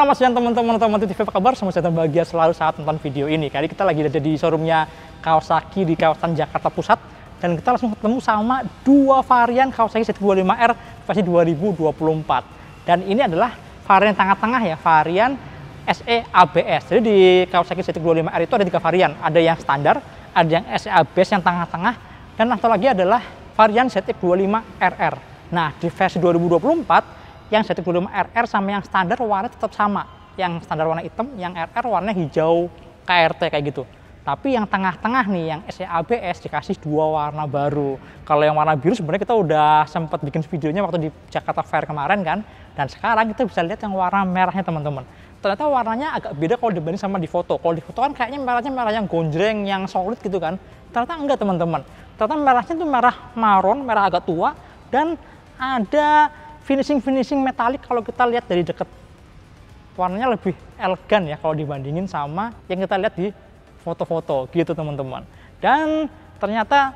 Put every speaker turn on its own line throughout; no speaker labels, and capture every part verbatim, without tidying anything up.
Selamat siang teman-teman otomotif T V, apa kabar? Semoga sehat dan bahagia selalu saat nonton video ini. Kali kita lagi ada di showroomnya Kawasaki di kawasan Jakarta Pusat. Dan kita langsung ketemu sama dua varian Kawasaki Z dua puluh lima R versi dua ribu dua puluh empat. Dan ini adalah varian tengah-tengah ya, varian S E A B S. Jadi di Kawasaki Z dua puluh lima R itu ada tiga varian. Ada yang standar, ada yang S E A B S yang tengah-tengah, dan satu lagi adalah varian Z dua puluh lima R R. Nah, di versi dua ribu dua puluh empat, yang Z dua puluh lima R R sama yang standar warna tetap sama. Yang standar warna hitam, yang R R warna hijau K R T kayak gitu. Tapi yang tengah-tengah nih, yang S E A B S dikasih dua warna baru. Kalau yang warna biru sebenarnya kita udah sempat bikin videonya waktu di Jakarta Fair kemarin kan. Dan sekarang kita bisa lihat yang warna merahnya teman-teman. Ternyata warnanya agak beda kalau dibanding sama di foto. Kalau di foto kan kayaknya merahnya merah yang gonjreng, yang solid gitu kan. Ternyata enggak teman-teman. Ternyata merahnya tuh merah marron, merah agak tua. Dan ada finishing-finishing metalik kalau kita lihat dari dekat. Warnanya lebih elegan ya kalau dibandingin sama yang kita lihat di foto-foto gitu teman-teman. Dan ternyata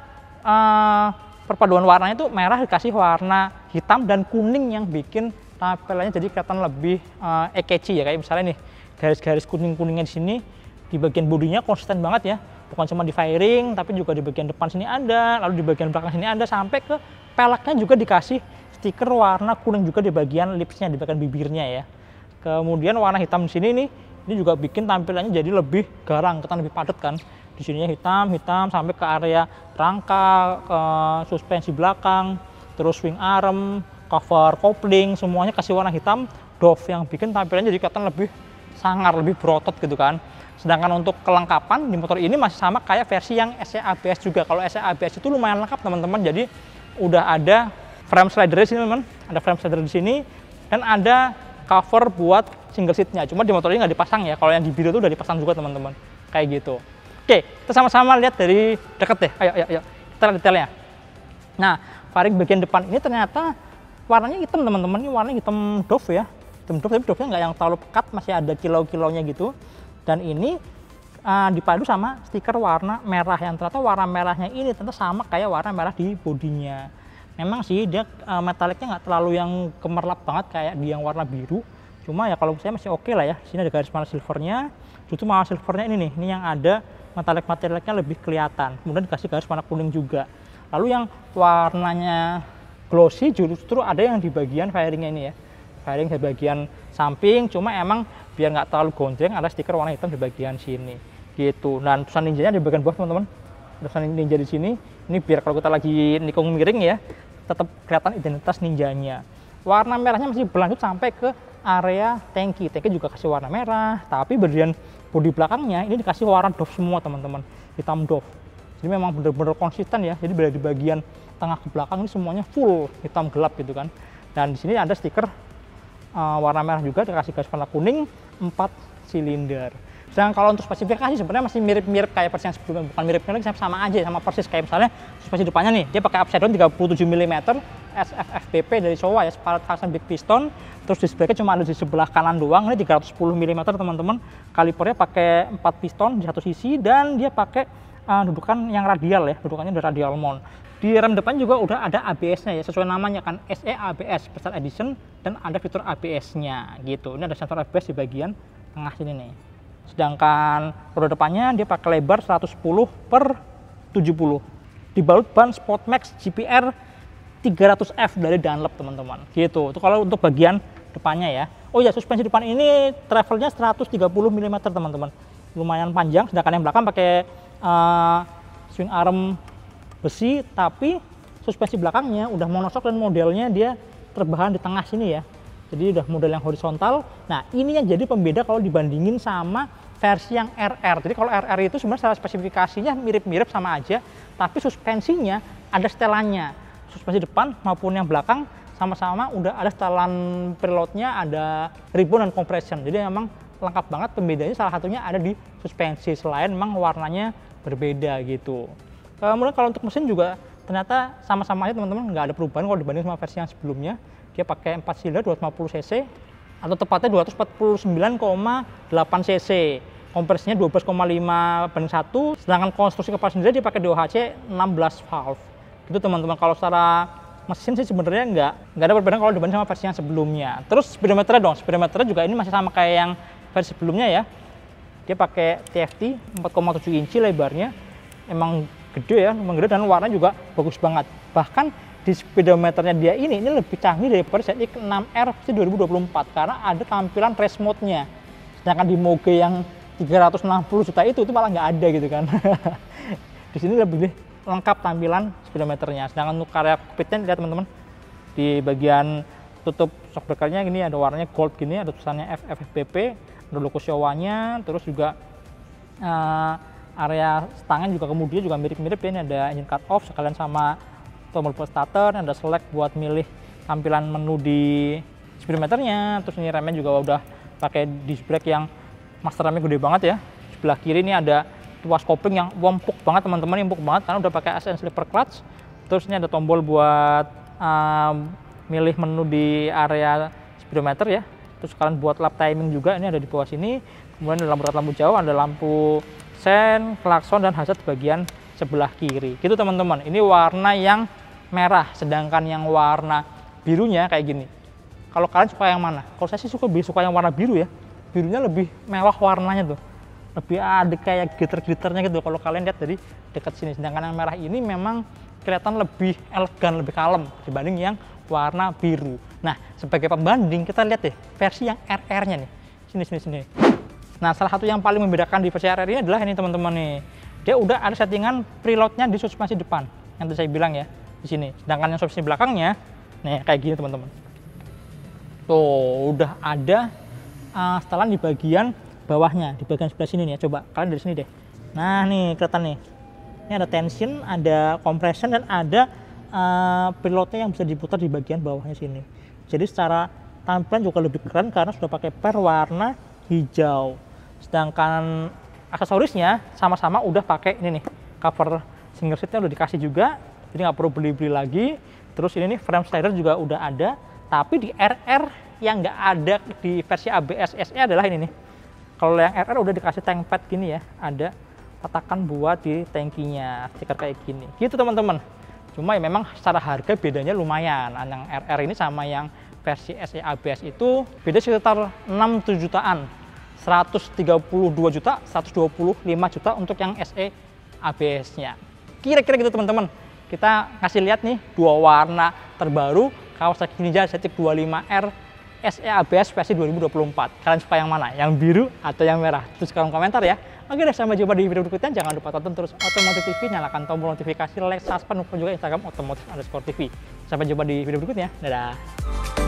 uh, perpaduan warnanya itu merah dikasih warna hitam dan kuning yang bikin tampilannya jadi kelihatan lebih uh, eye-catchy ya. Kayak misalnya nih garis-garis kuning-kuningnya di sini di bagian bodinya konsisten banget ya. Bukan cuma di fairing tapi juga di bagian depan sini ada, lalu di bagian belakang sini ada, sampai ke peleknya juga dikasih stiker warna kuning juga di bagian lipsnya, di bagian bibirnya ya. Kemudian warna hitam di sini nih, ini juga bikin tampilannya jadi lebih garang, kelihatan lebih padat kan. Di sininya hitam, hitam sampai ke area rangka, ke suspensi belakang, terus swing arm, cover kopling, semuanya kasih warna hitam doff yang bikin tampilannya jadi kelihatan lebih sangar, lebih berotot gitu kan. Sedangkan untuk kelengkapan di motor ini masih sama kayak versi yang S E A B S juga. Kalau S E A B S itu lumayan lengkap teman-teman. Jadi udah ada frame slider di sini teman, ada frame slider di sini dan ada cover buat single seatnya. Cuma di motor ini nggak dipasang ya. Kalau yang di biru itu udah dipasang juga teman-teman. Kayak gitu. Oke, kita sama-sama lihat dari deket deh. Ayo, ayo, ayo. Kita lihat detailnya. Nah, fairing bagian depan ini ternyata warnanya hitam teman-teman. Ini warnanya hitam doff ya. Hitam doff, tapi doffnya nggak yang terlalu pekat, masih ada kilau-kilaunya gitu. Dan ini uh, dipadu sama stiker warna merah yang ternyata warna merahnya ini ternyata sama kayak warna merah di bodinya. Memang sih dia uh, metaliknya nggak terlalu yang gemerlap banget kayak di yang warna biru. Cuma ya kalau saya masih oke okay lah ya. Sini ada garis warna silvernya. Justru malah silvernya ini nih, ini yang ada metalik-metaliknya lebih kelihatan. Kemudian dikasih garis warna kuning juga. Lalu yang warnanya glossy justru ada yang di bagian fairingnya ini ya. Fairing di bagian samping. Cuma emang biar nggak terlalu gonjreng ada stiker warna hitam di bagian sini. Gitu. Dan tulisan ninjanya di bagian bawah teman-teman. Tulisan ninja di sini. Ini biar kalau kita lagi nikung miring ya, tetap kelihatan identitas ninjanya. Warna merahnya masih berlanjut sampai ke area tangki. Tangki juga kasih warna merah, tapi bagian bodi belakangnya ini dikasih warna doff semua teman-teman, hitam doff. Jadi memang benar-benar konsisten ya. Jadi dari bagian tengah ke belakang ini semuanya full hitam gelap gitu kan. Dan di sini ada stiker uh, warna merah juga, dikasih garis warna kuning, empat silinder. Dan kalau untuk spesifikasi sebenarnya masih mirip-mirip kayak versi yang sebelumnya, bukan mirip-mirip, sama aja, sama persis kayak misalnya suspensi depannya nih, dia pakai upside down tiga puluh tujuh milimeter S F F B P dari Showa ya, Spiral Traction Big Piston. Terus disc brake-nya cuma ada di sebelah kanan doang, ini tiga ratus sepuluh milimeter teman-teman. Kalipernya pakai empat piston di satu sisi dan dia pakai uh, dudukan yang radial ya, dudukannya udah radial mount. Di rem depan juga udah ada A B S-nya ya, sesuai namanya kan, S E A B S Special Edition, dan ada fitur A B S-nya gitu. Ini ada sensor A B S di bagian tengah sini nih. Sedangkan roda depannya dia pakai lebar seratus sepuluh per tujuh puluh. Dibalut ban Sportmax G P R tiga ratus F dari Dunlop teman-teman. Gitu. Itu kalau untuk bagian depannya ya. Oh ya, suspensi depan ini travelnya seratus tiga puluh milimeter teman-teman. Lumayan panjang. Sedangkan yang belakang pakai uh, swing arm besi, tapi suspensi belakangnya udah monoshock dan modelnya dia terbahan di tengah sini ya. Jadi udah model yang horizontal. Nah, ini yang jadi pembeda kalau dibandingin sama versi yang R R. Jadi kalau R R itu sebenarnya secara spesifikasinya mirip-mirip sama aja, tapi suspensinya ada setelannya. Suspensi depan maupun yang belakang sama-sama udah ada setelan preloadnya, ada ribbon dan compression. Jadi memang lengkap banget. Pembedanya salah satunya ada di suspensi, selain memang warnanya berbeda gitu. Kemudian kalau untuk mesin juga ternyata sama-sama aja teman-teman, nggak ada perubahan kalau dibanding sama versi yang sebelumnya. Dia pakai empat silinder dua ratus lima puluh cc atau tepatnya dua ratus empat puluh sembilan koma delapan cc. Kompresinya dua belas koma lima banding satu, sedangkan konstruksi kepala sendiri dia pakai D O H C enam belas valve. Gitu teman-teman. Kalau secara mesin sih sebenarnya nggak nggak ada perbedaan kalau dibanding sama versi yang sebelumnya. Terus speedometernya dong, speedometernya juga ini masih sama kayak yang versi sebelumnya ya. Dia pakai T F T empat koma tujuh inci lebarnya, emang gede ya, emang gede dan warnanya juga bagus banget. Bahkan di speedometernya dia ini ini lebih canggih daripada Z X enam R versi dua ribu dua puluh empat karena ada tampilan race mode-nya. Sedangkan di Moge yang tiga ratus enam puluh juta itu itu malah nggak ada gitu kan. Di sini lebih lengkap tampilan speedometernya. Sedangkan untuk area cockpitnya lihat teman-teman, di bagian tutup shockbreakernya ini ada warnanya gold gini, ada tulisannya F F B P, ada logo Showa-nya, terus juga uh, area stangnya juga kemudian juga mirip-mirip ya, ini ada engine cut off sekalian sama tombol push starter, ada select buat milih tampilan menu di speedometernya, terus ini remnya juga udah pakai disc brake yang master remnya gede banget ya. Sebelah kiri ini ada tuas kopling yang empuk banget teman-teman, empuk banget karena udah pakai A S N slipper clutch. Terus ini ada tombol buat um, milih menu di area speedometer ya. Terus kalian buat lap timing juga, ini ada di bawah sini. Kemudian ada lampu lampu jauh, ada lampu sen, klakson dan hazard bagian sebelah kiri. Gitu teman-teman. Ini warna yang merah, sedangkan yang warna birunya kayak gini. Kalau kalian suka yang mana? Kalau saya sih suka lebih suka yang warna biru ya. Birunya lebih mewah warnanya tuh. Lebih ada kayak glitter-glitternya gitu kalau kalian lihat dari dekat sini. Sedangkan yang merah ini memang kelihatan lebih elegan, lebih kalem dibanding yang warna biru. Nah, sebagai pembanding kita lihat deh versi yang R R-nya nih. Sini sini sini. Nah, salah satu yang paling membedakan di versi R R ini adalah ini teman-teman nih. Dia udah ada settingan preload-nya di suspensi depan. Yang tadi saya bilang ya, di sini. Sedangkan yang suspensi belakangnya nih kayak gini teman-teman. Tuh, udah ada uh, setelan di bagian bawahnya, di bagian sebelah sini nih ya. Coba kalian dari sini deh. Nah, nih kelihatan nih. Ini ada tension, ada compression dan ada uh, preload-nya yang bisa diputar di bagian bawahnya sini. Jadi secara tampilan juga lebih keren karena sudah pakai per warna hijau. Sedangkan aksesorisnya sama-sama udah pakai ini nih, cover single seat-nya udah dikasih juga. Jadi nggak perlu beli-beli lagi. Terus ini nih frame slider juga udah ada. Tapi di R R yang nggak ada di versi A B S S E adalah ini nih. Kalau yang R R udah dikasih tank pad gini ya, ada patakan buat di tangkinya, stiker kayak gini. Gitu teman-teman. Cuma ya memang secara harga bedanya lumayan. Yang R R ini sama yang versi S E A B S itu beda sekitar enam tujuh jutaan. seratus tiga puluh dua juta, seratus dua puluh lima juta untuk yang S E A B S-nya. Kira-kira gitu teman-teman. Kita kasih lihat nih dua warna terbaru Kawasaki Ninja Z X dua puluh lima R S E A B S versi dua ribu dua puluh empat. Kalian suka yang mana? Yang biru atau yang merah? Tulis kolom komentar ya. Oke deh, sampai jumpa di video berikutnya. Jangan lupa tonton terus Otomotif T V, nyalakan tombol notifikasi, like, subscribe, dan juga Instagram Otomotif underscore T V. Sampai jumpa di video berikutnya. Dadah.